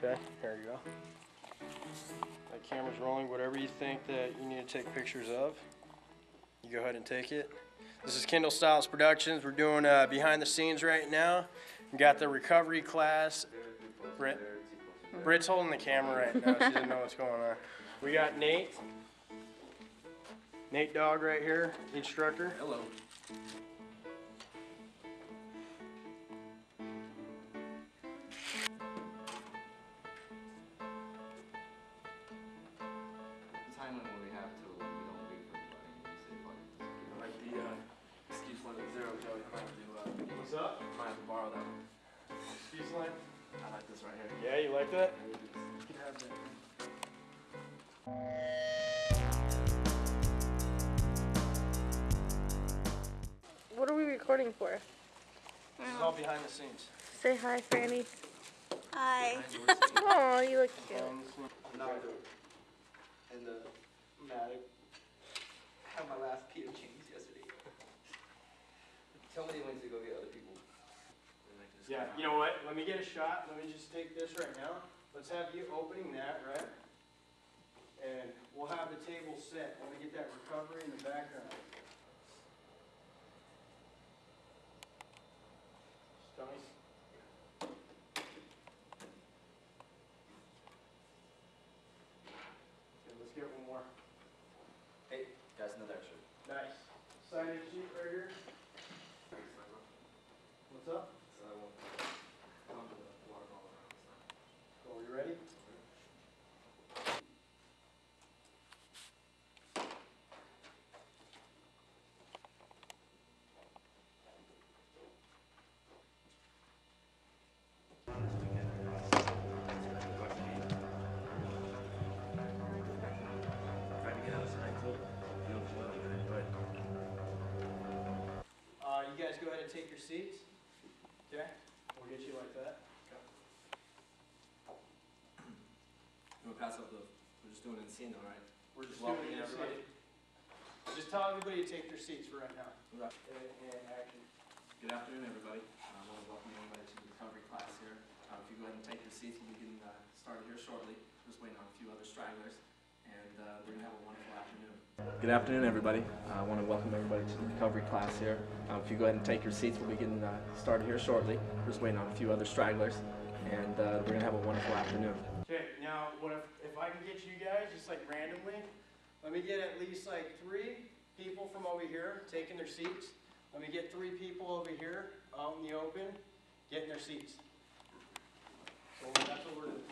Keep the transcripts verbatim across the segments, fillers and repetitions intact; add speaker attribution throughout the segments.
Speaker 1: Okay, there you go. That camera's rolling. Whatever you think that you need to take pictures of, you go ahead and take it. This is Kendall Styles Productions. We're doing uh, behind the scenes right now. We got the recovery class. Britt, Britt's holding the camera right now. She doesn't know what's going on. We got Nate. Nate Dogg right here, instructor.
Speaker 2: Hello. Time limit we have till we don't wait for everybody. You say, like the uh, excuse line at zero, Joey. Might have to uh,
Speaker 1: What's up?
Speaker 2: might have to borrow that one.
Speaker 1: Excuse line.
Speaker 2: I like this right here.
Speaker 1: Yeah, you like that?
Speaker 2: You can have that.
Speaker 3: What are we recording for?
Speaker 1: This is all behind the scenes.
Speaker 3: Say hi, Franny.
Speaker 4: Hi.
Speaker 3: Oh, you look cute.
Speaker 2: Now I do. And the Matic. I had my last P of chains yesterday. Tell me when to go get other people.
Speaker 1: Yeah, you know what? Let me get a shot. Let me just take this right now. Let's have you opening that, right? And we'll have the table set. I want to get that recovery in the background. Tony? Okay, let's get one more.
Speaker 2: Hey, guys, another extra.
Speaker 1: Nice. Sign-in sheet right here. What's up?
Speaker 2: So I won't come to the water ball around.
Speaker 1: Cool, you ready? Uh, you guys go ahead and take your seats. Okay? We'll get you like that.
Speaker 2: You want to pass up the, we're just doing it in scene though, right?
Speaker 1: We're just
Speaker 2: Welcome
Speaker 1: doing it in
Speaker 2: everybody.
Speaker 1: scene. Just tell everybody to take their seats for right now.
Speaker 2: Right.
Speaker 1: And, and action.
Speaker 2: Good afternoon, everybody. Uh, I want to welcome everybody to the recovery class here. Uh, if you go ahead and take your seats, we'll be getting uh, started here shortly. Just waiting on a few other stragglers, and uh, we're going to have a wonderful afternoon. Good afternoon, everybody. Uh, I want to welcome everybody to the recovery class here. Uh, if you go ahead and take your seats, we'll be getting uh, started here shortly. We're just waiting on a few other stragglers, and uh, we're going to have a wonderful afternoon.
Speaker 1: Okay, now what if, if I can get you guys just like randomly, let me get at least like three people from over here taking their seats. Let me get three people over here out in the open getting their seats. So that's what we're doing.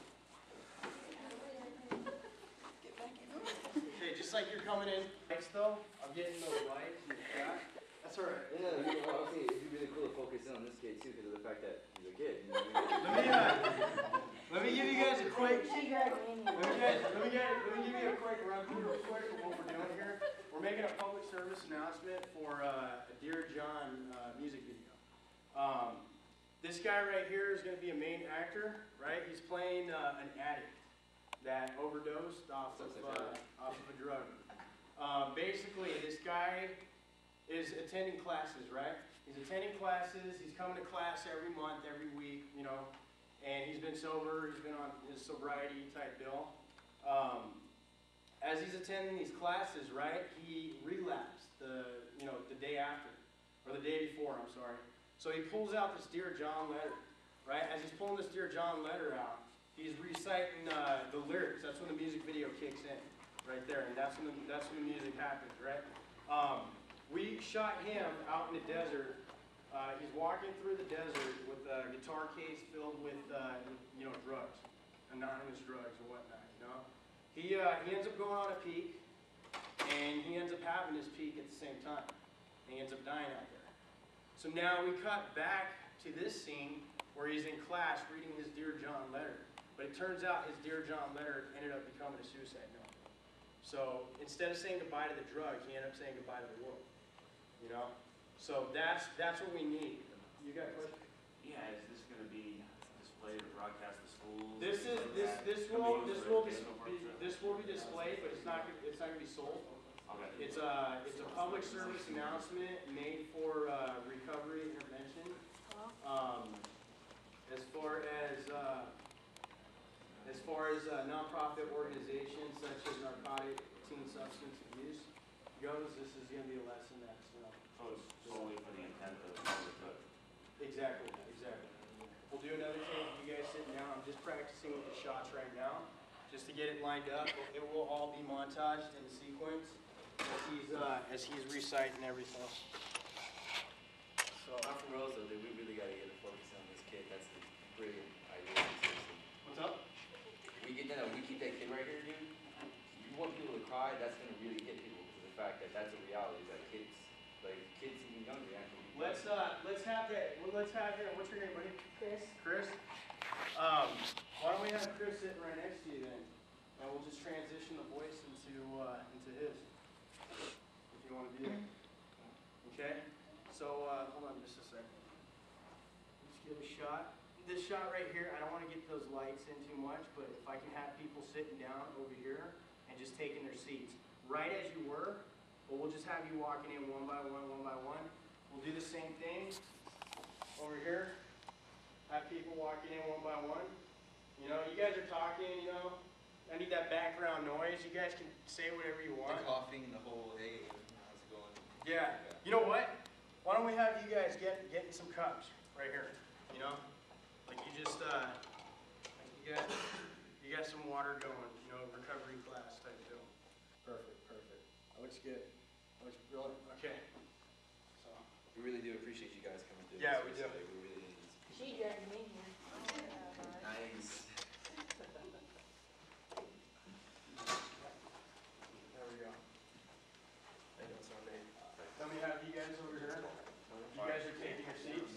Speaker 1: Okay, just like you're coming in. Next though, I'm getting those lights in the back. That's alright.
Speaker 5: Yeah, you know, well, okay, it'd be really cool to focus in on this kid too, because of the fact that he's a kid. You know,
Speaker 1: Let me uh, let me give you guys a quick. Let me guys, let me get, let me give you a quick run through real quick of what we're doing here. We're making a public service announcement for uh, a Dear John uh, music video. Um, this guy right here is going to be a main actor, right? He's playing uh, an addict that overdosed off of uh, off of a drug. Um, basically, this guy is attending classes, right? He's attending classes. He's coming to class every month, every week, you know. And he's been sober. He's been on his sobriety type bill. Um, as he's attending these classes, right, he relapsed the, you know, the day after, or the day before, I'm sorry. So he pulls out this Dear John letter, right? As he's pulling this Dear John letter out, he's reciting uh, the lyrics. That's when the music video kicks in, right there, and that's when the, that's when the music happens, right? Um, we shot him out in the desert. Uh, he's walking through the desert with a guitar case filled with, uh, you know, drugs, anonymous drugs and whatnot, you know? He, uh, he ends up going on a peak, and he ends up having his peak at the same time. And he ends up dying out there. So now we cut back to this scene where he's in class reading his Dear John letter. But it turns out his Dear John letter ended up becoming a suicide note. So instead of saying goodbye to the drug, he ended up saying goodbye to the world, you know? So that's that's what we need. You got a question?
Speaker 6: Yeah, is this going to be displayed or broadcast to schools?
Speaker 1: This is this this will this will be this will be displayed, but it's not it's not going to be sold.
Speaker 6: Okay.
Speaker 1: It's a it's a public service announcement made for uh, recovery intervention. Um, as far as uh, as uh, nonprofit organizations such as narcotic teen substance abuse goes, this is going to be a lesson that's, you know,
Speaker 6: So it's solely for the intent of public good.
Speaker 1: exactly, exactly. We'll do another take of you guys sitting down. I'm just practicing with the shots right now, just to get it lined up. It will all be montaged in sequence as he's, uh, as he's reciting everything. So,
Speaker 5: I'm from Rose though, dude. We really gotta get a focus on this kid. That's a brilliant idea. Seriously.
Speaker 1: what's up?
Speaker 5: If we get that, we keep that kid right here, dude. You want people to cry, that's gonna really hit people because of the fact that that's a reality that kids, like kids even younger, actually.
Speaker 1: Let's, uh, let's have that, well, let's have him, what's your name, buddy?
Speaker 3: Chris.
Speaker 1: Chris? Um, why don't we have Chris sitting right next to you then? And we'll just transition the voice into, uh, into his, if you wanna do that. Okay? So, uh, hold on just a second. Let's get a shot. This shot right here, I don't wanna get those lights in too much, but if I can have people sitting down over here and just taking their seats, right as you were, but we'll just have you walking in one by one, one by one. We'll do the same thing over here. Have people walking in one by one. You know, you guys are talking, you know, I need that background noise. You guys can say whatever you want.
Speaker 5: The coughing and the whole, hey, how's it going?
Speaker 1: Yeah. You know what? Why don't we have you guys get get in some cups right here? You know, like you just uh, like you got you got some water going. You know, recovery class type deal. Perfect, perfect. That looks good. That looks really okay. So.
Speaker 5: We really do appreciate you guys coming through.
Speaker 1: Yeah,
Speaker 5: this,
Speaker 1: we do.
Speaker 5: seriously. We really do.
Speaker 3: She dragged me here.
Speaker 5: Nice.
Speaker 1: There we go.
Speaker 5: Thank you so much.
Speaker 1: Let me have you guys over here. You guys are taking your seats.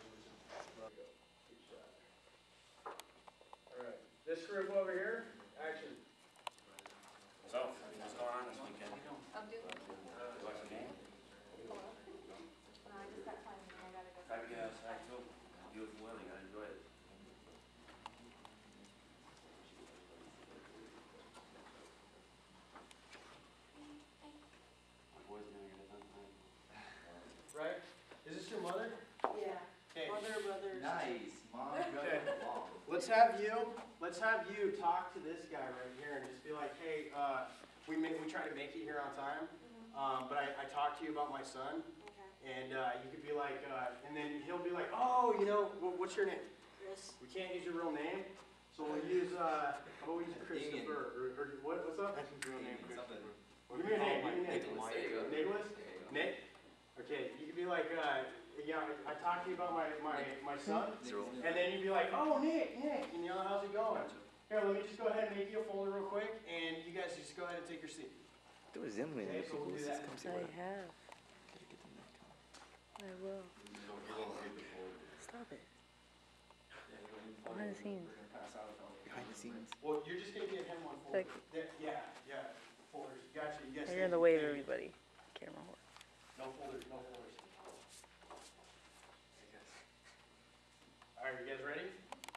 Speaker 1: All right. This group over here, action.
Speaker 6: So, what's going on this weekend?
Speaker 4: I'm doing.
Speaker 6: You watch the game?
Speaker 4: Hello? No, I just got time. I gotta go.
Speaker 6: Try to get outside too. Beautiful weather, you gotta enjoy it. My boy's gonna get it done tonight.
Speaker 1: Right? Is this your mother?
Speaker 4: Yeah.
Speaker 1: Okay.
Speaker 4: Mother, brothers.
Speaker 5: Nice. Mom,
Speaker 1: Okay.
Speaker 5: brother, mom.
Speaker 1: Let's have you, let's have you talk to this guy right here and just be like, hey, uh, we make, we try to make it here on time, um, but I, I talked to you about my son,
Speaker 4: Okay.
Speaker 1: and, uh, you could be like, uh, and then he'll be like, oh, you know, wh- what's your name?
Speaker 4: Chris.
Speaker 1: We can't use your real name, so we'll use, uh, how about we use Christopher, or, or what, what's up? Real name,
Speaker 5: Something.
Speaker 1: Well, give me your name, give me your name.
Speaker 5: Nicholas, there you go.
Speaker 1: Nicholas?
Speaker 5: There you go.
Speaker 1: Nick? Okay, you could be like, uh, yeah, I I talked to you about my, my, my son, and then you'd be like, oh, Nick, Nick, and you know, how's it going? Here, let me just go ahead and make you a folder real quick, and you guys just go ahead and take your seat.
Speaker 5: There was Emily.
Speaker 1: Okay, so we'll do that.
Speaker 3: I have. I will. Stop it. Behind the scenes.
Speaker 2: We're gonna pass out a couple.
Speaker 5: Behind the scenes.
Speaker 1: Well, you're just gonna get him one folder.
Speaker 3: Like-
Speaker 1: There- Yeah, yeah, folders, gotcha, you guys.
Speaker 3: You're in
Speaker 1: thank
Speaker 3: the
Speaker 1: you,
Speaker 3: way of
Speaker 1: thank you.
Speaker 3: everybody. Camera whore.
Speaker 1: No folders, no folders. All right, you guys ready?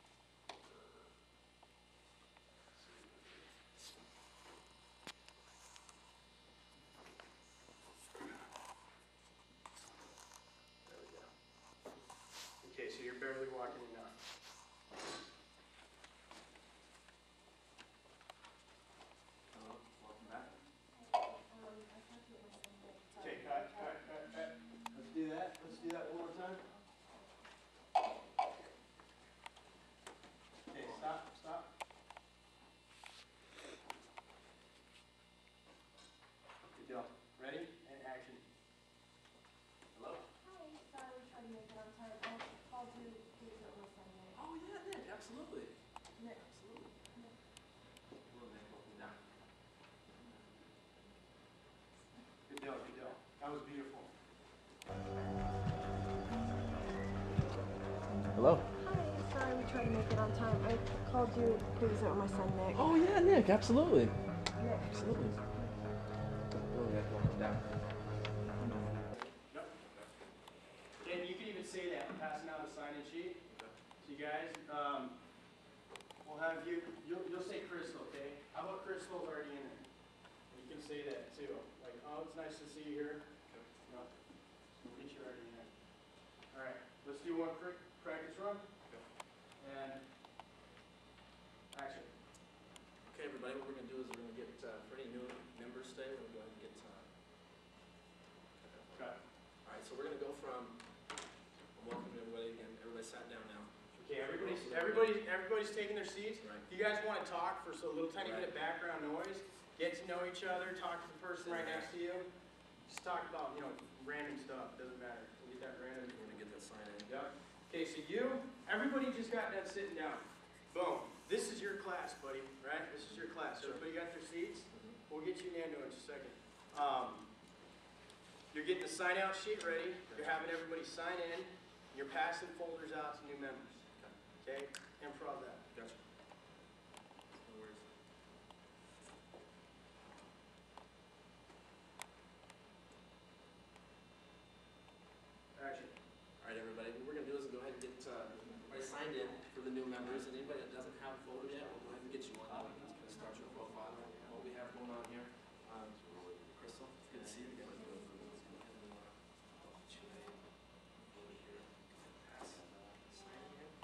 Speaker 1: There we go. Okay, so you're barely walking in now.
Speaker 2: Hello, welcome back.
Speaker 1: Okay, cut, cut, cut, cut. Let's do that, let's do that one more time. Okay, stop, stop. Good deal. Ready? And action. Hello?
Speaker 4: Hi, sorry, trying to make it on time. I called you to do it on Sunday.
Speaker 2: Oh, yeah, Nick, absolutely.
Speaker 4: Nick.
Speaker 2: Absolutely. Hello, Nick, welcome down.
Speaker 1: Good deal, good deal. That was beautiful.
Speaker 5: Hello.
Speaker 4: Hi, sorry, we tried to make it on time. I called you to visit with my son, Nick.
Speaker 2: Oh, yeah, Nick, absolutely.
Speaker 4: Nick.
Speaker 2: Absolutely. Hello, Nick, welcome down.
Speaker 1: Yep. And you can even say that, I'm passing out a sign-in sheet. So you guys, um, we'll have you, you'll, you'll say Crystal, okay? How about Crystal's already in there? You can say that too. Like, oh, it's nice to see you here. No, we'll get you already in there. All right, let's do one quick practice run. And action. everybody, everybody's taking their seats.
Speaker 2: Right.
Speaker 1: If you guys want to talk for so a little tiny bit
Speaker 2: Right.
Speaker 1: of background noise, get to know each other, talk to the person right next to you. Just talk about, you know, random stuff, doesn't matter. We'll get that random.
Speaker 2: We're gonna get that sign in.
Speaker 1: Yep. Okay, so you, everybody just got done sitting down. Boom. This is your class, buddy, right? This is your class. So
Speaker 2: Sure.
Speaker 1: everybody got their seats?
Speaker 2: Mhm.
Speaker 1: We'll get you Nando in just a second. Um, you're getting the sign-out sheet ready. You're having everybody sign in. You're passing folders out to new members. Okay? Improv that.
Speaker 2: Gotcha. No worries.
Speaker 1: Action.
Speaker 2: All right, everybody, what we're gonna do is go ahead and get, uh, everybody signed in for the new members, and anybody that doesn't have a folder yet, we'll go ahead and get you one. Uh, Just gonna start your profile, what we have going on here. Um, Crystal, it's good to see you again. Go ahead and, uh, put you in over here. Pass, uh, sign in here.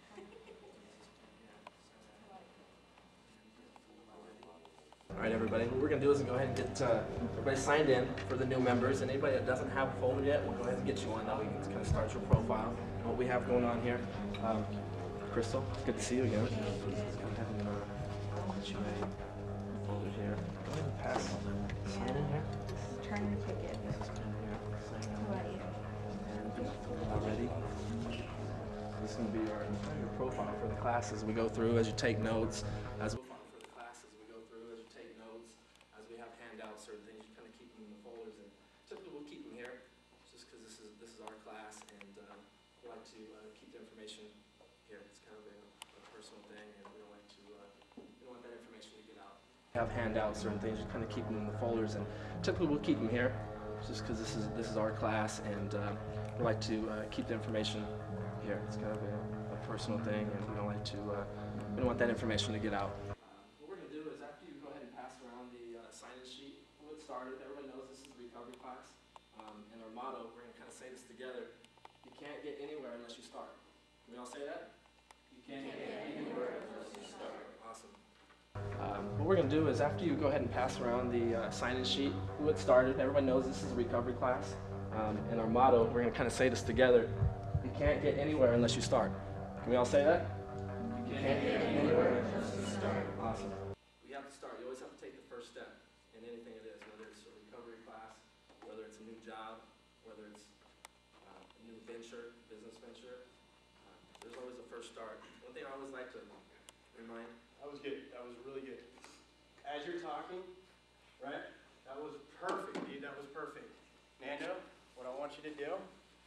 Speaker 2: All right, everybody, what we're gonna do is go ahead and get, uh, everybody signed in for the new members, and anybody that doesn't have a folder yet, we'll go ahead and get you one. Now we can kind of start your profile, and what we have going on here. Um, Crystal, it's good to see you again. Go ahead and, uh, put you a folder here. Go ahead and pass, sign in here.
Speaker 4: Trying to take it.
Speaker 2: Sign in here. Sign in
Speaker 4: How about
Speaker 2: here.
Speaker 4: you?
Speaker 2: And already. This is gonna be our, your profile for the class as we go through, as you take notes, as we for the class as we go through, as you take notes, as we have handouts, certain things, you kind of keep them in the folders, and typically we'll keep them here, just because this is this is our class, and um, we like to uh, keep the information here. It's kind of a, a personal thing, and we don't like to uh, we don't want that information to get out. Have handouts, certain things, you kind of keep them in the folders, and typically we'll keep them here, just because this is this is our class, and uh, we like to uh, keep the information here. It's kind of a, a personal thing, and we don't like to uh, we don't want that information to get out. Uh, what we're gonna do is after you go ahead and pass around the uh, sign-in sheet, we'll get started. Everybody knows this is a recovery class, um, and our motto, we're gonna kind of say this together: you can't get anywhere unless you start. Can we all say that? You can't get anywhere unless you start. Awesome. Um, what we're going to do is after you go ahead and pass around the uh, sign-in sheet, we'll get started. Everybody knows this is a recovery class. Um, and our motto, we're going to kind of say this together: you can't get anywhere unless you start. Can we all say that? You can't get anywhere unless you start. Awesome. We have to start. You always have to take the first step in anything it is, whether it's a recovery class, whether it's a new job, whether it's uh, a new venture, business venture. Uh, there's always a first start. One thing I always like to remind.
Speaker 1: That was good. That was really good. As you're talking, right? That was perfect, dude. That was perfect. Nando, what I want you to do,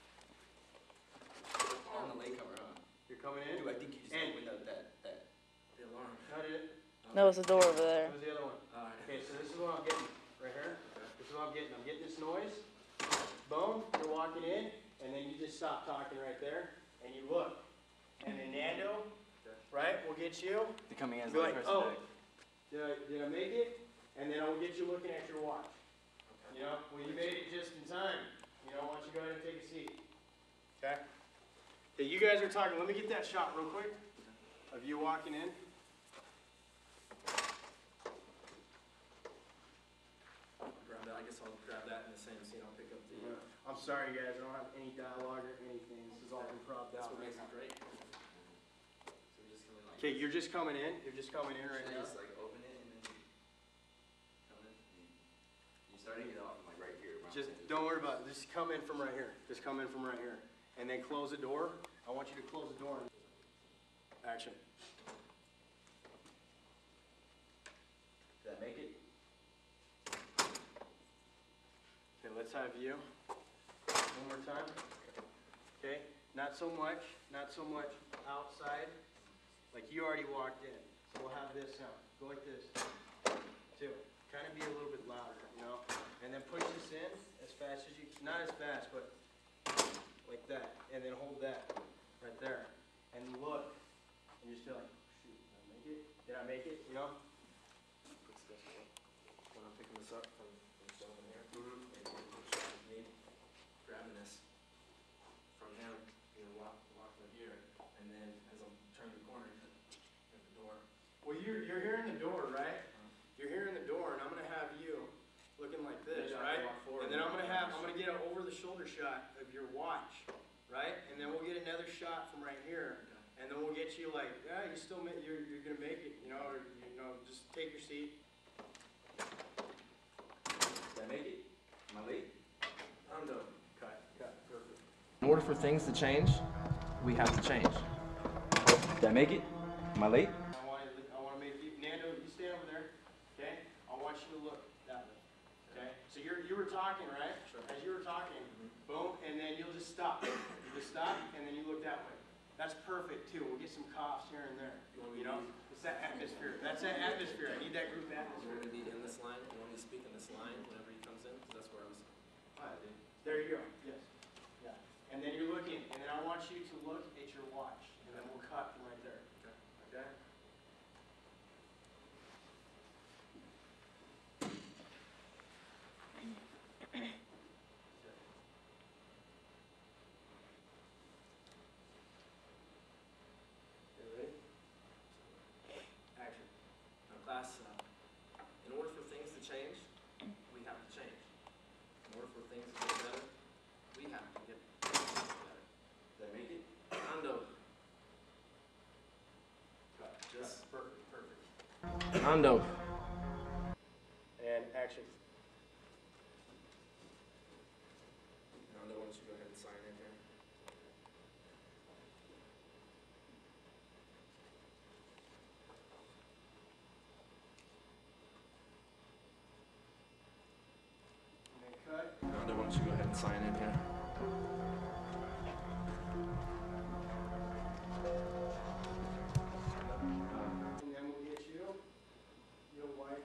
Speaker 2: On the lake cover, huh?
Speaker 1: you're coming in.
Speaker 5: Dude, I think you just
Speaker 1: And-
Speaker 5: opened up that, that.
Speaker 2: The alarm.
Speaker 1: Cut it.
Speaker 3: That was the door over there.
Speaker 1: What was the other one?
Speaker 2: Alright.
Speaker 1: Okay, so this is what I'm getting right here. This is what I'm getting. I'm getting this noise. Boom, you're walking in, and then you just stop talking right there, and you look. And then Nando, right, will get you.
Speaker 5: They're coming as
Speaker 1: Be
Speaker 5: the
Speaker 1: like,
Speaker 5: first
Speaker 1: oh,
Speaker 5: day.
Speaker 1: did I, did I make it? And then I will get you looking at your watch. You know, well, you made it just in time. You know, why don't you go ahead and take a seat? Okay? Okay, you guys are talking. Let me get that shot real quick of you walking in.
Speaker 2: Grab that. I guess I'll grab that in the same scene. I'll pick up the. Uh,
Speaker 1: I'm sorry, guys. I don't have any dialogue or anything. This is all improv
Speaker 2: that's
Speaker 1: out.
Speaker 2: what makes it great. So we just kind of like.
Speaker 1: Okay, you're just coming in. You're just coming in right
Speaker 5: Should I
Speaker 1: now.
Speaker 5: just like open it and then come in? You starting it off like right here. around
Speaker 1: Just
Speaker 5: the-
Speaker 1: don't worry about it. Just come in from right here. Just come in from right here. And then close the door. I want you to close the door. Action.
Speaker 5: Did I make it?
Speaker 1: Okay, let's have you. One more time. Okay, not so much, not so much outside. Like you already walked in. So we'll have this sound. Go like this. Two. Kind of be a little bit louder, you know? And then push this in as fast as you, not as fast, but like that. And then hold that right there. And look. And you just feel like, shoot, did I make it? Did I make it? You know?
Speaker 2: Quick step here. When I'm picking this up from from this gentleman here.
Speaker 1: Mhm.
Speaker 2: Maybe a quick shot of me grabbing this from him, you know, walk, walking up here, and then as I'm turning the corner, hit hit the door.
Speaker 1: Well, you're, you're hearing the door, right? You're hearing the door, and I'm gonna have you looking like this,
Speaker 2: Maybe I
Speaker 1: right?
Speaker 2: can walk forward
Speaker 1: And then I'm gonna have, I'm gonna get an over-the-shoulder shot of your watch, right? And then we'll get another shot from right here, and then we'll get get you like, yeah, you still, ma- you're, you're gonna make it, you know, or, you know, just take your seat.
Speaker 5: Did I make it? Am I late?
Speaker 1: I'm done. Cut, cut, perfect.
Speaker 2: In order for things to change, we have to change.
Speaker 5: Did I make it? Am I late?
Speaker 1: I want to, I want to make you, Nando, you stay over there, okay? I want you to look that way, okay? So you're, you were talking, right?
Speaker 2: Sure.
Speaker 1: As you were talking, boom, and then you'll just stop. You just stop, and then you look that way. That's perfect too. We'll get some coughs here and there. You know, it's that atmosphere. That's that atmosphere. I need that group
Speaker 2: You
Speaker 1: atmosphere.
Speaker 2: want me to be in this line? You want me to speak in this line whenever he comes in? Because that's where I was.
Speaker 1: There you go. Yes. Yeah. And then you're looking, and then I want you to look at your watch, and then we'll cut from right there.
Speaker 2: Okay.
Speaker 1: Okay? You ready? Action.
Speaker 2: Now, class, uh, in order for things to change, we have to change. In order for things to get better, we have to get better.
Speaker 5: Did I make it?
Speaker 2: Ando.
Speaker 1: Cut.
Speaker 2: Just-
Speaker 1: Perfect. Perfect.
Speaker 2: Ando.
Speaker 1: And action.
Speaker 2: Ando, why don't you go ahead and sign in here?
Speaker 1: And then cut.
Speaker 2: Ando, why don't you go ahead and sign in here?
Speaker 1: And then we'll get you, your wife,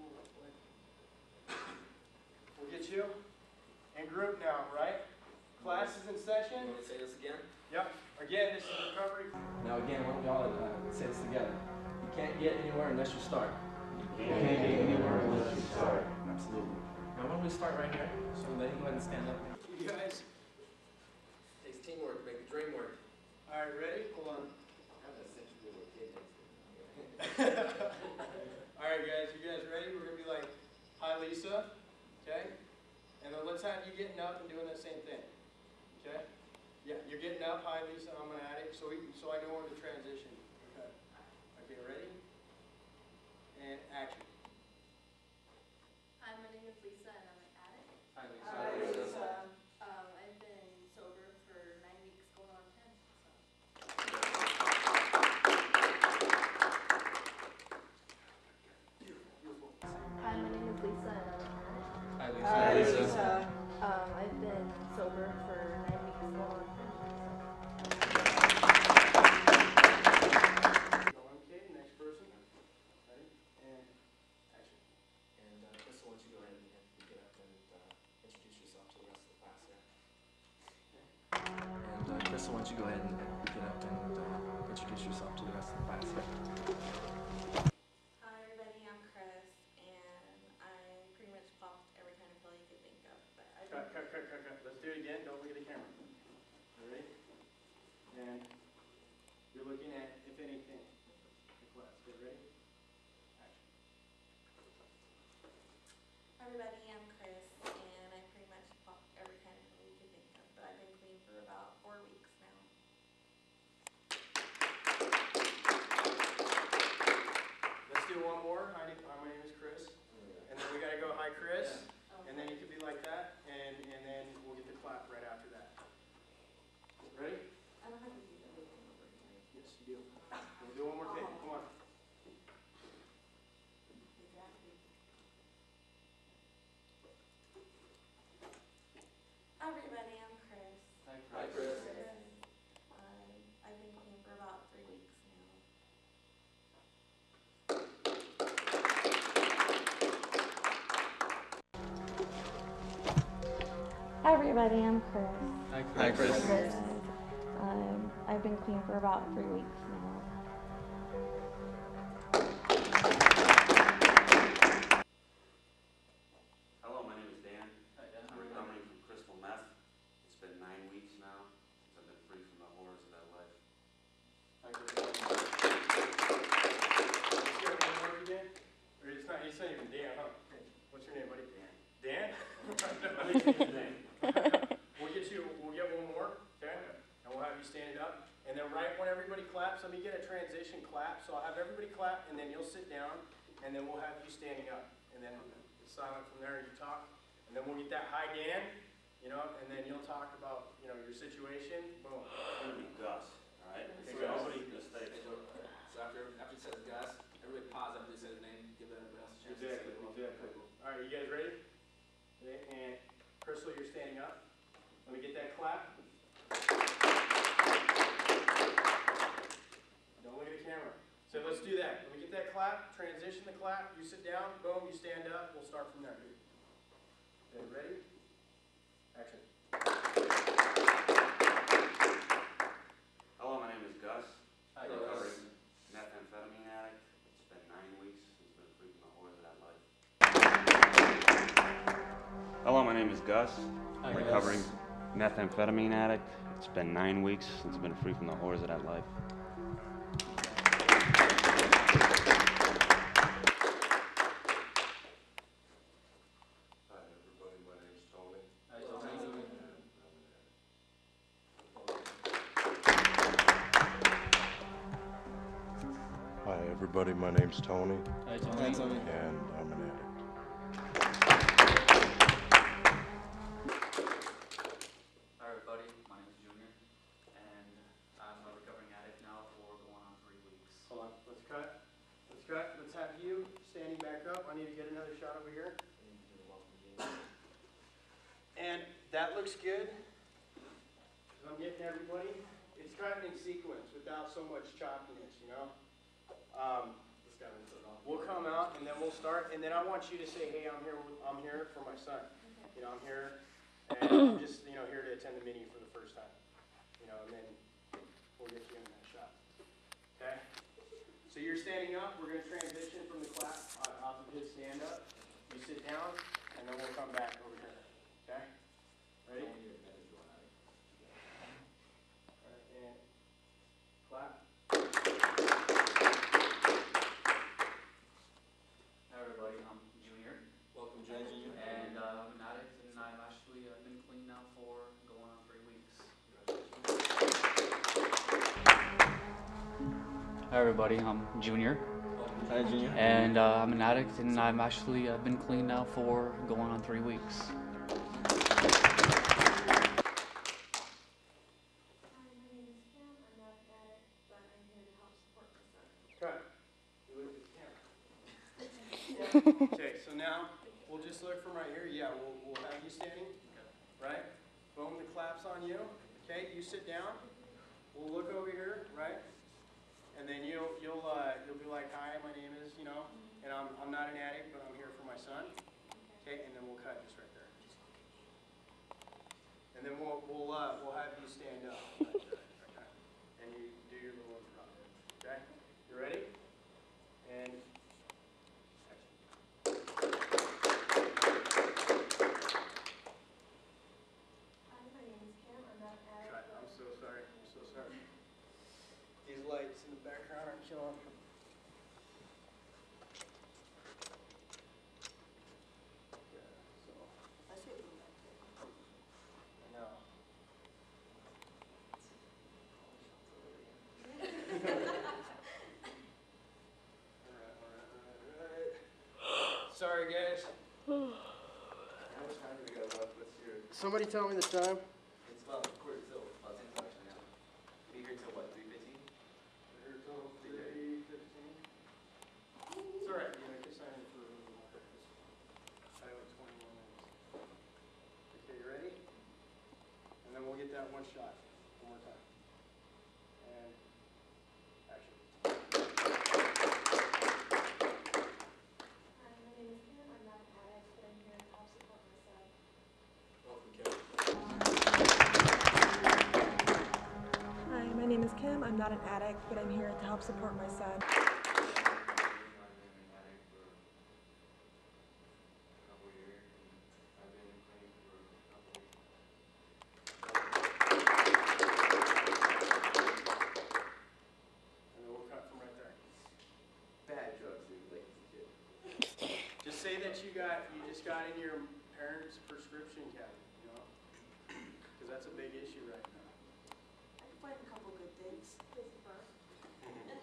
Speaker 1: we'll get you in group now, right? Class is in
Speaker 2: You
Speaker 1: session.
Speaker 2: want to say this again?
Speaker 1: Yep. Again, this is recovery.
Speaker 2: Now again, why don't we all uh, say this together? You can't get anywhere unless you start.
Speaker 6: You can't get anywhere unless you start.
Speaker 2: Absolutely. Now why don't we start right here? So let him go ahead and stand up.
Speaker 1: You guys,
Speaker 2: Takes teamwork to make the dream work.
Speaker 1: all right, ready? Hold on.
Speaker 5: I'm essentially a kid next to
Speaker 1: All right, guys, you guys ready? We're gonna be like, hi, Lisa, okay? And then let's have you getting up and doing that same thing, okay? Yeah, you're getting up, hi, Lisa, I'm an addict, so we, so I know when to transition. Okay. Okay, ready? And action.
Speaker 7: Hi, my name is Lisa and I'm an addict.
Speaker 2: Hi, Lisa.
Speaker 1: Hi, Lisa.
Speaker 7: Um, I've been sober for nine weeks, going on ten, so. Hi, my name is Lisa and I'm an addict.
Speaker 2: Hi, Lisa.
Speaker 4: Hi,
Speaker 2: Lisa.
Speaker 4: Lisa.
Speaker 7: Um, I've been sober for nine weeks, going on ten,
Speaker 1: Go on, Kate, next person. Ready? And action.
Speaker 2: And uh, Crystal, why don't you go ahead and and get up and uh, introduce yourself to the rest of the class here? And uh, Crystal, why don't you go ahead and and get up and uh, introduce yourself to the rest of the class here?
Speaker 7: Hi, everybody, I'm Chris, and I pretty much popped every kind of pill you could think of, but I've
Speaker 1: Cut,
Speaker 7: been
Speaker 1: cut, cut, cut, cut. Let's do it again. Don't look at the camera. You ready? And you're looking at, if anything, the class. Get ready? Action.
Speaker 7: Hi, everybody, I'm Chris, and I pretty much popped every kind of pill you could think of, but I've been clean for about four weeks now.
Speaker 1: Let's do one more. Hi, hi, my name is Chris. And then we gotta go, hi, Chris.
Speaker 7: Um,
Speaker 1: And then you could be like that, and, and then we'll get the clap right after that. Ready?
Speaker 7: I don't have to do everything over here.
Speaker 1: Yes, you do. We'll do one more thing. Come on.
Speaker 7: Exactly. Hi, everybody, I'm Chris.
Speaker 2: Hi, Chris.
Speaker 7: Um, I've been clean for about three weeks now. Hi, everybody, I'm Chris.
Speaker 2: Hi, Chris.
Speaker 7: Um, I've been clean for about three weeks now.
Speaker 6: Hello, my name is Dan.
Speaker 1: Hi, Dan.
Speaker 6: I'm recovering from crystal meth. It's been nine weeks now since I've been free from the horrors of that life.
Speaker 1: Hi, Chris. Let's go one more again. Or it's not, it's not even Dan, huh? What's your name, buddy? Dan. Dan? We'll get you, we'll get one more, okay? And we'll have you stand up. And then right when everybody claps, let me get a transition clap, so I'll have everybody clap, and then you'll sit down, and then we'll have you standing up. And then it's silent from there, you talk, and then we'll get that high Dan, you know, and then you'll talk about, you know, your situation, boom.
Speaker 6: It's gonna be Gus, all right?
Speaker 1: Okay,
Speaker 6: So
Speaker 1: Gus.
Speaker 6: everybody just stay.
Speaker 2: So after, after he says Gus, everybody pause after he says his name, give everybody else a chance to say
Speaker 1: Exactly,
Speaker 2: it.
Speaker 1: exactly. All right, you guys ready? Okay, and Crystal, you're standing up. Let me get that clap. Don't look at the camera. So let's do that. Let me get that clap, transition the clap, you sit down, boom, you stand up, we'll start from there. Okay, ready? Action.
Speaker 6: Hello, my name is Gus.
Speaker 1: Hi,
Speaker 6: I'm a
Speaker 1: Gus.
Speaker 6: recovering methamphetamine addict. It's been nine weeks since I've been free from the horrors of that life. Hello, my name is Gus. I'm a recovering methamphetamine addict. It's been nine weeks since I've been free from the horrors of that life.
Speaker 8: Hi everybody, my name's Tony.
Speaker 2: Hi, Tony.
Speaker 8: Hi everybody, my name's Tony,
Speaker 2: Hi, Tony.
Speaker 8: and I'm an addict.
Speaker 9: Hi everybody, my name is Junior, and I'm a recovering addict now for going on three weeks.
Speaker 1: Hold on, let's cut. Let's cut. Let's have you standing back up. I need to get another shot over here. And that looks good. 'Cause I'm getting everybody. It's kind of in sequence without so much choppiness, you know? Um, we'll come out and then we'll start. And then I want you to say, hey, I'm here, with- I'm here for my son. You know, I'm here, and I'm just, you know, here to attend the meeting for the first time. You know, and then we'll get you in that shot. Okay? So you're standing up, we're gonna transition from the clap, uh, off of his stand up. You sit down, and then we'll come back over here. Okay? Ready? Alright, and clap.
Speaker 9: Hi everybody, I'm Junior,
Speaker 2: Welcome, Junior.
Speaker 9: and uh, I'm an addict, and I've actually uh, been clean now for going on three weeks. Hi everybody, I'm Junior,
Speaker 2: Hi, Junior.
Speaker 9: and uh, I'm an addict, and I've actually uh, been clean now for going on three weeks.
Speaker 7: Hi, my name is Kim. I'm not an addict, but I'm here to help support my son.
Speaker 1: Cut. You look at the camera. Okay, so now, we'll just look from right here. Yeah, we'll, we'll have you standing, right? Boom, the clap's on you. Okay, you sit down. We'll look over here, right? And then you'll, you'll, uh, you'll be like, hi, my name is, you know, and I'm, I'm not an addict, but I'm here for my son. Okay, and then we'll cut just right there. And then we'll, we'll, uh, we'll have you stand up. Right there, okay? And you do your little drop. Okay? You ready? And
Speaker 7: Hi, my name is Kim. I'm not an addict.
Speaker 1: cut. I'm so sorry. I'm so sorry. These lights in the background are killing. Yeah, so.
Speaker 4: I see it from back there.
Speaker 1: I know. Alright, alright, alright, alright. Sorry, guys.
Speaker 2: How much time do we got left? What's your,
Speaker 1: Somebody tell me the time.
Speaker 2: it's about quarter till, about ten o'clock now. Be here till what, three fifteen?
Speaker 1: Here till three fifteen. It's alright, you know, just sign it for a little more. I have twenty-one minutes. Okay, you ready? And then we'll get that one shot, one more time. And action.
Speaker 7: Hi, my name is Kim. I'm not an addict, but I'm here to help support my son.
Speaker 2: Welcome, Kevin.
Speaker 4: Hi, my name is Kim. I'm not an addict, but I'm here to help support my son.
Speaker 6: I've been an addict for a couple years, and I've been clean for a couple weeks.
Speaker 1: And then we'll cut from right there.
Speaker 2: Bad drugs, dude, like this kid.
Speaker 1: Just say that you got, you just got in your parents' prescription cabinet, you know? Because that's a big issue right now.
Speaker 4: I can find a couple good things. This is fun.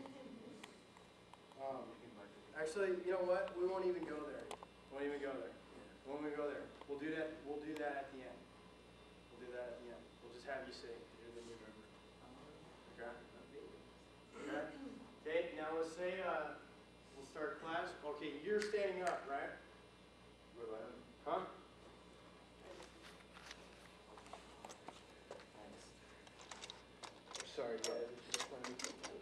Speaker 1: actually, you know what? We won't even go there. We won't even go there. We won't even go there. We'll do that. We'll do that at the end. We'll do that at the end. We'll just have you say it and then you remember. Okay. Okay. Okay. Now let's say uh, we'll start class. Okay, you're standing up, right? Huh? Sorry, guys. It's just funny.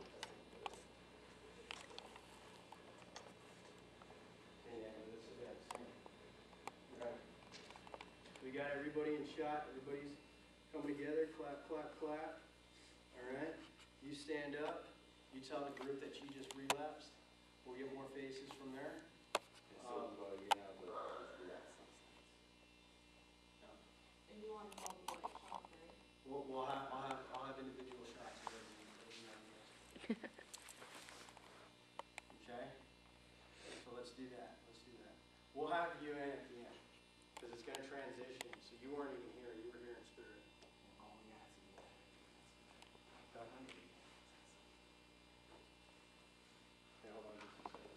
Speaker 1: Yeah, this is it. Okay. We got everybody in shot. Everybody's coming together. Clap, clap, clap. All right. You stand up. You tell the group that you just relapsed. We'll get more faces from there. Um,
Speaker 7: And you want to call the board shop, right?
Speaker 1: We'll, we'll have, I'll have, I'll have individual shots of every, every one of you. Okay? So let's do that, let's do that. We'll have you in at the end, because it's gonna transition, so you weren't even here, you were here in spirit. Okay, hold on just a second.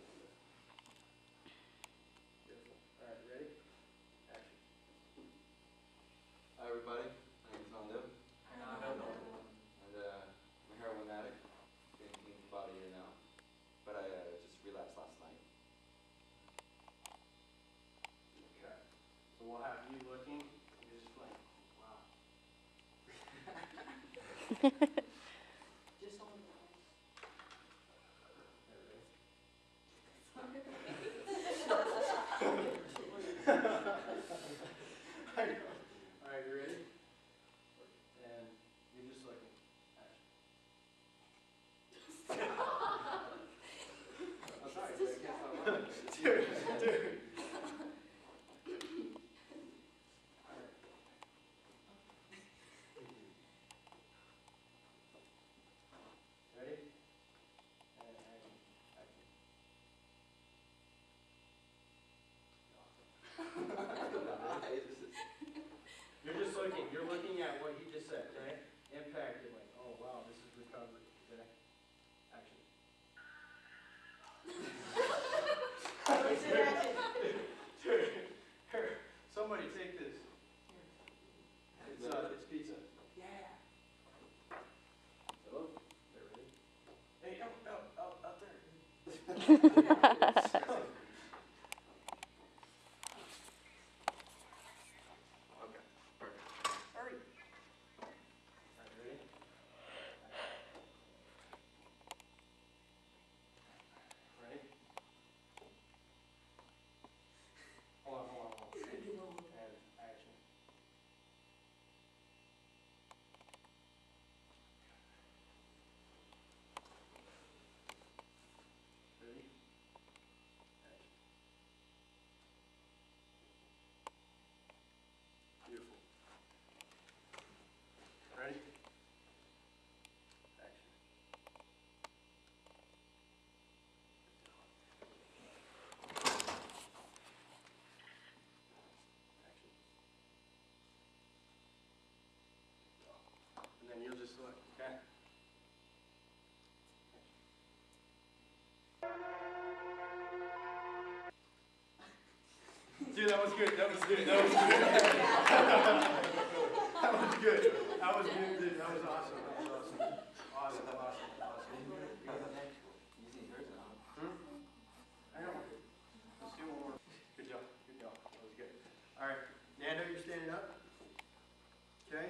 Speaker 1: Beautiful. All right, ready? Action.
Speaker 5: Hi everybody, my name's Nandu. And uh, I'm a heroin addict. Been clean for about a year now. But I uh, just relapsed last night.
Speaker 1: Okay. So we'll have you looking, and you're just like, wow.
Speaker 7: Just on the
Speaker 1: I know. All right, you ready? And you're just looking. Action. I'm sorry, but I guess I'm on. Dude, dude. All right. Ready? And action. Action. You're just looking, you're looking at what he just said, okay? Impacted, like, oh wow, this is recovery, okay? Action. Dude, here, somebody take this. It's, uh, it's pizza. Yeah. Hello? They're ready? Hey, out, out, out, out there.
Speaker 2: Okay, perfect.
Speaker 1: Hurry. All right, ready? Ready? Hold on, hold on, hold on. And action. Ready? Action. Beautiful. Ready? Action. Action. And then you'll just look, okay? Dude, that was good, that was good, that was good. That was good, that was good, dude, that was awesome, that was awesome. Awesome, awesome, awesome.
Speaker 5: Using hers now.
Speaker 1: Hmm? I know. Let's do one more. Good job, good job, that was good. All right, Nando, you're standing up? Okay?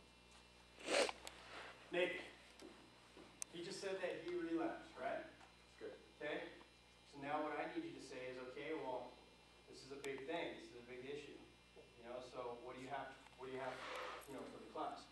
Speaker 1: Nate, he just said that he relapsed, right?
Speaker 5: Good.
Speaker 1: Okay? So now what I need you to say is, okay, well, this is a big thing, this is a big issue. You know, so what do you have, what do you have, you know, for the class?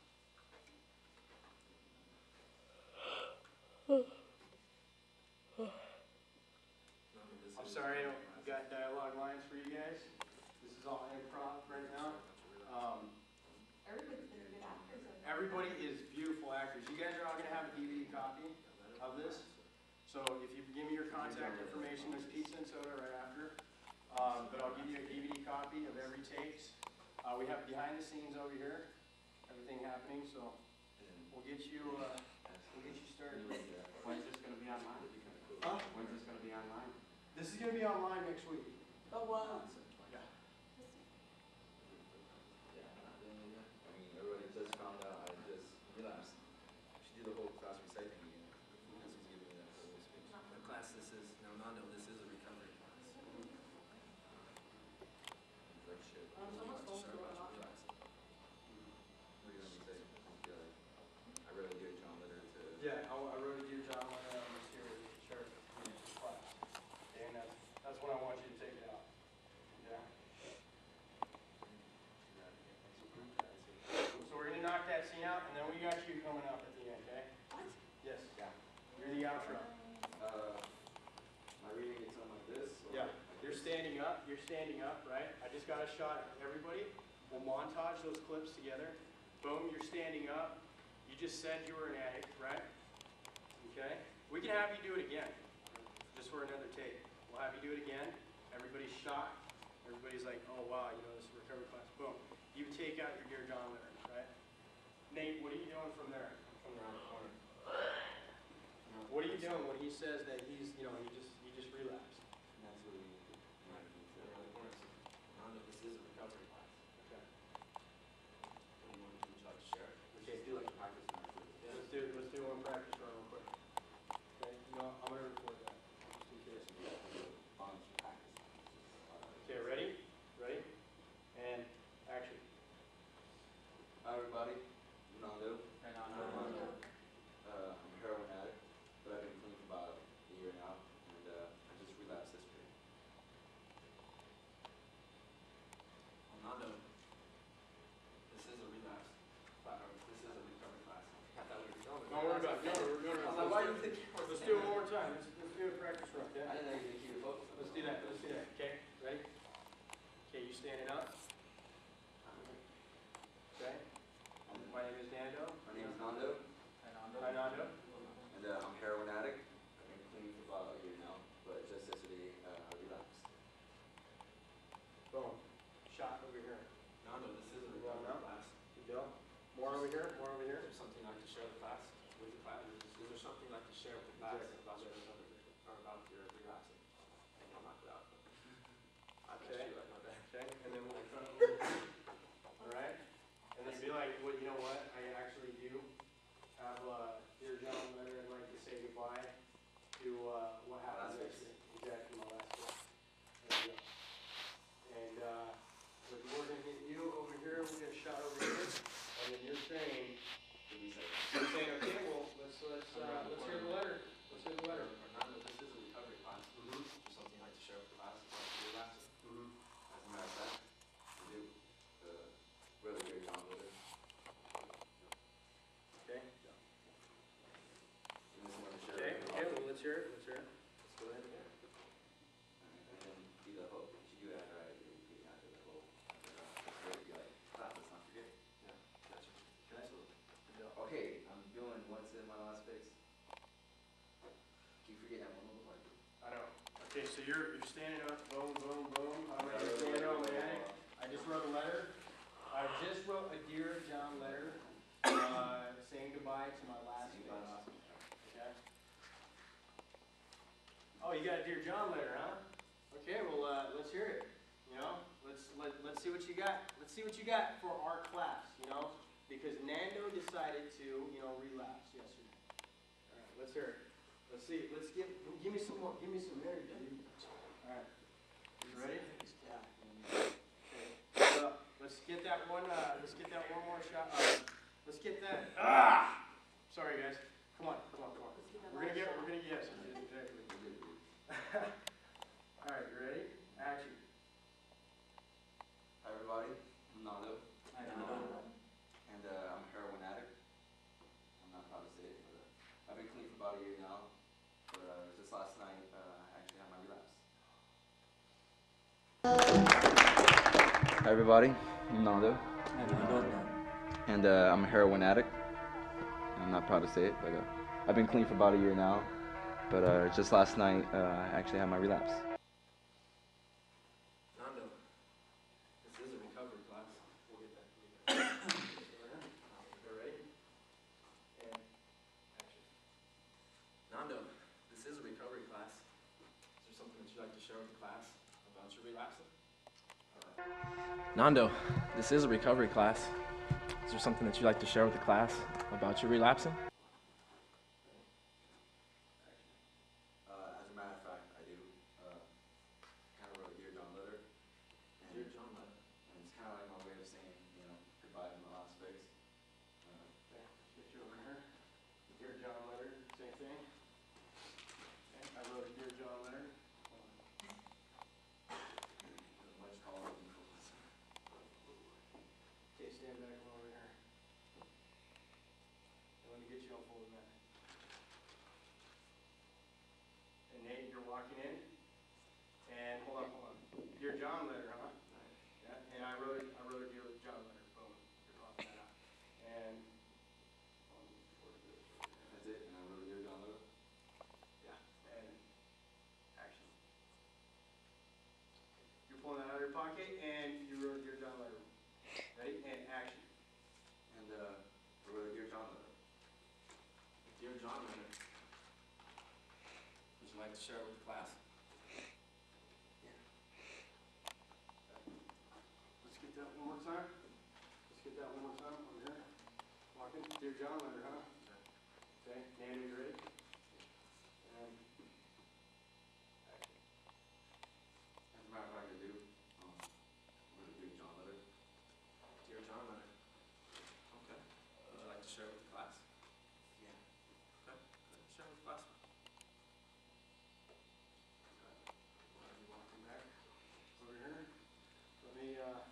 Speaker 1: I'm sorry, I don't got dialogue lines for you guys. This is all improv right now. Um,
Speaker 7: Everybody's been good actors. over there.
Speaker 1: Everybody is beautiful actors. You guys are all gonna have a D V D copy of this. So if you give me your contact information, there's pizza and soda right after. Um, but I'll give you a D V D copy of every takes. Uh, we have behind the scenes over here, everything happening, so we'll get you, uh, we'll get you started.
Speaker 6: When's this gonna be online?
Speaker 1: Huh?
Speaker 6: When's this gonna be online?
Speaker 1: This is gonna be online next week.
Speaker 7: Oh, wow.
Speaker 1: Yeah.
Speaker 5: Yeah, not really, yeah. I mean, everybody just found out I just relapsed. She did the whole class recycling again. That's who's giving me that whole speech.
Speaker 2: The class, this is, now Nando, this is a recovery class.
Speaker 5: Like shit.
Speaker 7: Um, someone's
Speaker 2: Sure
Speaker 7: phone's going
Speaker 2: about
Speaker 7: off.
Speaker 2: your relaxing.
Speaker 5: What are you gonna say? I feel like I wrote a dear John letter to.
Speaker 1: Yeah, I, I wrote a dear John letter on this here sheriff class. And that's, that's when I want you to take it out. Yeah. So we're gonna knock that scene out, and then we got you coming up at the end, okay?
Speaker 7: What?
Speaker 1: Yes. Yeah. You're the outro.
Speaker 5: Uh, am I reading it something like this? or
Speaker 1: Yeah.
Speaker 5: like
Speaker 1: You're
Speaker 5: this?
Speaker 1: standing up. You're standing up, right? I just got a shot of everybody. We'll montage those clips together. Boom, you're standing up. You just said you were an addict, right? Okay? We can have you do it again, just for another take. We'll have you do it again. Everybody's shocked. Everybody's like, oh wow, you know, this is a recovery class. Boom. You take out your Dear John letter, right? Nate, what are you doing from there? From around the corner. What are you doing when he says that he's, you know, he just, he just relapsed?
Speaker 5: And that's what we, we might need to.
Speaker 2: Around the corner. Nando, this is a recovery class.
Speaker 1: Okay.
Speaker 2: What do you want to do? Would you like to share it?
Speaker 5: We should do like a practice run for this.
Speaker 1: Let's do, let's do one practice run real quick. Okay, you know, I'm gonna record that, just in case.
Speaker 5: Bunch of practice.
Speaker 1: Okay, ready? Ready? And action.
Speaker 5: Hi everybody, I'm Nando.
Speaker 9: And on our
Speaker 5: Uh, I'm a heroin addict, but I've been clean for about a year now, and uh, I just relapsed this year.
Speaker 2: Well, Nando, this is a relapse. class, or This is a recovery class. I thought we were done with
Speaker 1: Don't worry about it, no, no, no, no.
Speaker 2: I was like, why do you think?
Speaker 1: Let's do it one more time, let's, let's do a practice run, okay?
Speaker 5: I didn't know you could keep your focus. on
Speaker 1: Let's
Speaker 5: this.
Speaker 1: do that, let's do that, okay? Ready? Okay, you standing up? Okay? My name is Nando.
Speaker 5: My name is Nando,
Speaker 9: and on
Speaker 1: Hi, Nando.
Speaker 5: and uh, I'm a heroin addict. I've been clean for about a year now, but just yesterday uh, I relapsed.
Speaker 1: Boom. Shot over here.
Speaker 2: Nando, this is a
Speaker 1: You want
Speaker 2: recovery
Speaker 1: now?
Speaker 2: class.
Speaker 1: Good deal. More over here, more over
Speaker 2: Is
Speaker 1: here.
Speaker 2: there something you'd like to share with the class? With the class? Is there something you'd like to share with the class
Speaker 1: Exactly.
Speaker 2: about your recovery or about your relapsing? I'll knock it out. I messed
Speaker 1: Okay.
Speaker 2: you up, my bad.
Speaker 1: Okay, and then we'll come. All right? And then be like, well, you know what? I actually do have a dear John letter. I'd like to say goodbye to uh, what happened
Speaker 5: last
Speaker 1: yesterday. Exactly, my last day. There you go. And uh, with Morgan hitting you over here, we're gonna shot over here, and then you're saying,
Speaker 5: Did we say
Speaker 1: you're saying, okay, well, let's let's uh, let's hear the letter. Let's hear the letter.
Speaker 2: Or Nando, this is a recovery class.
Speaker 1: Mhm.
Speaker 2: Is there something you'd like to share with the class about your relapsing?
Speaker 1: Mhm.
Speaker 5: As a matter of fact, I do. The really great John letter.
Speaker 1: Okay.
Speaker 5: You just want to share
Speaker 1: Okay.
Speaker 5: it.
Speaker 1: Okay. Well, let's hear it. Let's hear it.
Speaker 2: Let's go ahead and hear it.
Speaker 5: And then do the whole, you should do it after I do it, after the whole, after uh, it's ready to be like, clap, let's not forget.
Speaker 2: Yeah, gotcha.
Speaker 5: Absolutely.
Speaker 2: Good deal.
Speaker 5: Okay, I'm doing what's in my last fix. Keep forgetting that one little part.
Speaker 1: I know. Okay, so you're you're standing up. Boom, boom, boom. I'm gonna stand on my attic. I just wrote a letter. I just wrote a Dear John letter, uh, saying goodbye to my last
Speaker 5: See,
Speaker 1: fix.
Speaker 5: uh,
Speaker 1: Okay. Oh, you got a Dear John letter, huh? Okay, well, uh, let's hear it. You know, let's let let's see what you got. Let's see what you got for our class. You know, because Nando decided to, you know, relapse yesterday. All right, let's hear it. Let's see. Let's give give me some more. Give me some energy, dude. All right. You ready? Yeah. Okay. So, let's get that one. Uh, let's get that one more shot. Uh, let's get that. Ah! Sorry, guys. Come on. Come on. Come on. We're gonna get. We're gonna yes. Exactly. All right. You ready? Action.
Speaker 5: Hi everybody, I'm Nando,
Speaker 9: and on
Speaker 5: and uh, I'm a heroin addict. I'm not proud to say it, but uh, I've been clean for about a year now. But uh, just last night, uh, I actually had my relapse. Hi everybody, I'm Nando, and uh, I'm a heroin addict. I'm not proud to say it, but uh, I've been clean for about a year now. But uh, just last night, uh, I actually had my relapse.
Speaker 2: Nando, this is a recovery class. We'll get that. We'll get that.
Speaker 1: You ready? And action.
Speaker 2: Nando, this is a recovery class. Is there something that that you'd like to share with the class about your relapsing? Nando, this is a recovery class. Is there something that you'd like to share with the class about your relapsing?
Speaker 5: Uh, as a matter of fact, I do. Uh, kind of wrote Dear John letter. And,
Speaker 2: Dear John letter.
Speaker 5: And it's kind of like my way of saying, you know, goodbye to my last fix. Uh,
Speaker 1: Okay, get you over here. Dear John letter, same thing. Okay, I wrote a Dear John letter.
Speaker 5: much taller than me.
Speaker 1: Okay, stand back over here. Let me get you on full net. And Nate, you're walking in. And hold on, hold on. Dear John letter, huh? Yeah, and I wrote it, I wrote a Dear John letter. Boom. You're popping that out. And um,
Speaker 5: That's it, and I wrote a Dear John letter.
Speaker 1: yeah, and action. You're pulling that out of your pocket and you wrote a Dear John letter. Ready? And action.
Speaker 5: And uh, I wrote a Dear John letter.
Speaker 2: Dear John letter. Would you like to share it with the class?
Speaker 1: Let's get that one more time. Let's get that one more time over here. Walking. Dear John letter, huh? Okay. Nanny, you ready? And action.
Speaker 5: As a matter of fact, I do. Um, I wrote a Dear John letter.
Speaker 2: Dear John letter. Okay. Would you like to share it with the class?
Speaker 5: Yeah.
Speaker 2: Okay. Good. Share it with the class.
Speaker 1: Alright, walking back over here. Let me, uh,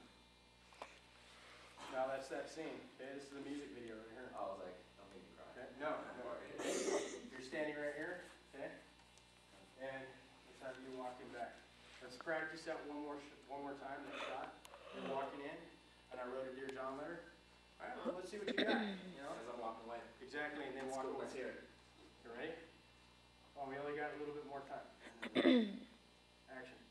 Speaker 1: now that's that scene. Okay, this is the music video right here.
Speaker 5: I was like, don't make me cry.
Speaker 1: Okay, no, no. You're standing right here, okay? And let's have you walking back. Let's practice that one more, sh- one more time, that shot. You're walking in, and I wrote a Dear John letter. All right, well, let's see what you got, you know?
Speaker 2: As I'm walking away.
Speaker 1: Exactly, and then
Speaker 2: Let's
Speaker 1: walk
Speaker 2: go.
Speaker 1: away.
Speaker 2: Let's hear it.
Speaker 1: You ready? Oh, we only got a little bit more time. Action.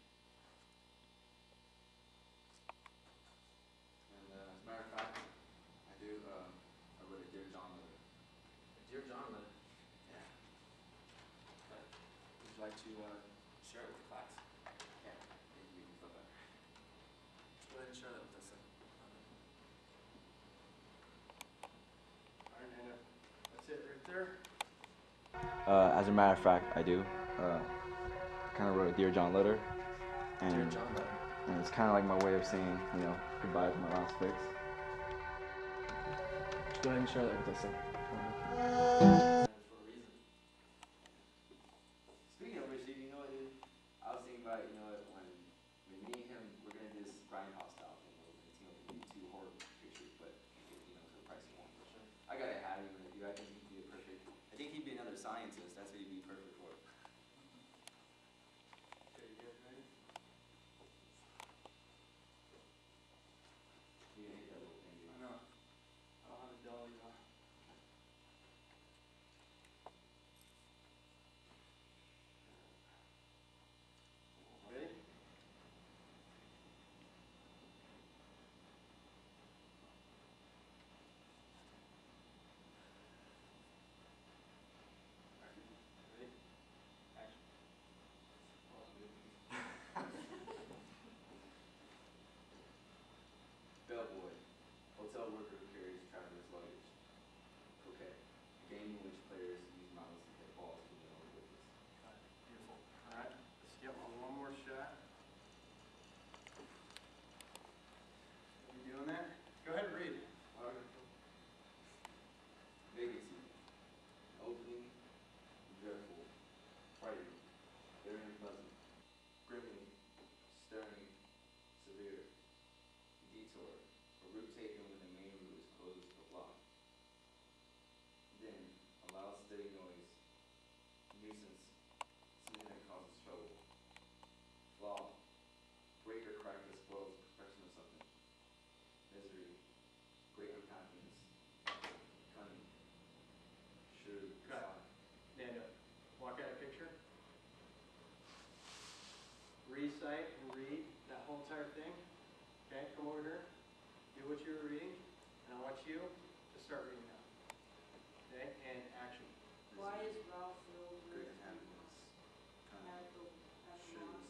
Speaker 5: And uh, as a matter of fact, I do. Uh, I wrote a Dear John letter.
Speaker 2: Dear John letter.
Speaker 5: Yeah.
Speaker 2: Okay. Would you like to uh, share it with the class?
Speaker 5: Yeah. Thank you. Bye bye.
Speaker 2: Go ahead and share that with us then.
Speaker 1: All right, and uh, that's it right there.
Speaker 5: Uh, as a matter of fact, I do. Uh, kind of wrote a Dear John letter. And,
Speaker 2: Dear John letter.
Speaker 5: and it's kind of like my way of saying, you know, goodbye to my last fix.
Speaker 2: Go ahead and share that with us then.
Speaker 5: For a reason. Speaking of which, dude, you know what, dude? I was thinking about, you know what, when, when me and him, we're gonna do this grindhouse style thing, where it's, you know, gonna be two horrible pictures, but, you know, for the price of one.
Speaker 2: Sure.
Speaker 5: I gotta have him with it, dude. I think he'd be a perfect, I think he'd be another scientist. That's what he'd be perfect for.
Speaker 1: Okay, you guys ready?
Speaker 5: You hate that little thing, dude.
Speaker 1: I know. I don't have a dolly though. Ready? Ready? Action.
Speaker 5: Bellboy, hotel worker who carries traveler's luggage. Okay, a game in which players use mouths to hit balls from their own wickets.
Speaker 1: Beautiful. All right, let's get one, one more shot. Are you doing that? Go ahead and read it.
Speaker 5: Vacancy. Opening. Dreadful. Frightening. Very unpleasant. Grimly. Stirring. Severe. Detour. A route taken when the main route is closed to the block. Then. A loud steady noise. Nuisance. Something that causes trouble. Flaw. Break or crack that spoils the perfection of something. Misery. Great unhappiness. Cunning. Shrewd.
Speaker 1: Cut.
Speaker 5: Sly.
Speaker 1: Stand up. Walk out a picture. Recite and read that whole entire thing. Okay, come over here. Do what you were reading, and I want you to start reading now. Okay, and action.
Speaker 7: Why is Ralph filled
Speaker 5: Great
Speaker 7: with
Speaker 5: unhappiness. Cunning.
Speaker 7: medical
Speaker 5: Shrewd.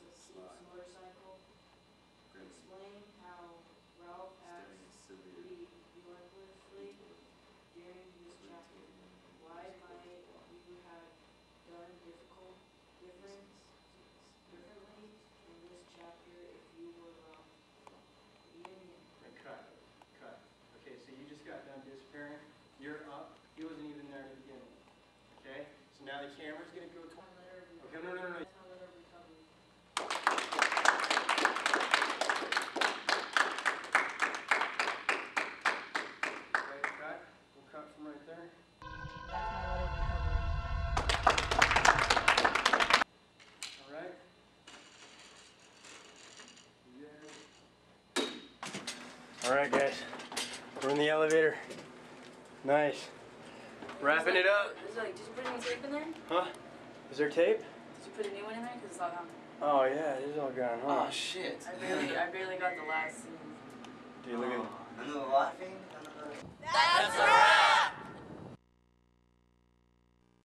Speaker 1: right there.
Speaker 3: That's my letter of recovery.
Speaker 1: All right. All right, guys. We're in the elevator. Nice. Wrapping it up.
Speaker 3: Is it like, did you put any tape in there?
Speaker 1: Huh? Is there tape?
Speaker 3: Did you put a new one in there? Because it's all gone.
Speaker 1: Oh yeah, it is all gone, huh?
Speaker 2: Oh, shit.
Speaker 3: I barely, I barely got the last scene.
Speaker 1: Dude, look at
Speaker 2: Another laughing?
Speaker 7: That's a wrap!